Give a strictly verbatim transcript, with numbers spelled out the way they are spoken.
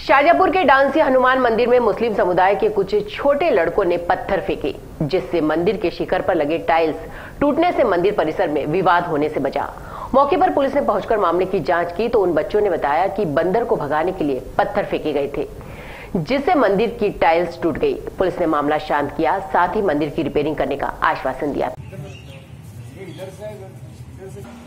शाजापुर के डांसी हनुमान मंदिर में मुस्लिम समुदाय के कुछ छोटे लड़कों ने पत्थर फेंके, जिससे मंदिर के शिखर पर लगे टाइल्स टूटने से मंदिर परिसर में विवाद होने से बचा। मौके पर पुलिस ने पहुंचकर मामले की जांच की तो उन बच्चों ने बताया कि बंदर को भगाने के लिए पत्थर फेंके गए थे, जिससे मंदिर की टाइल्स टूट गई। पुलिस ने मामला शांत किया, साथ ही मंदिर की रिपेयरिंग करने का आश्वासन दिया।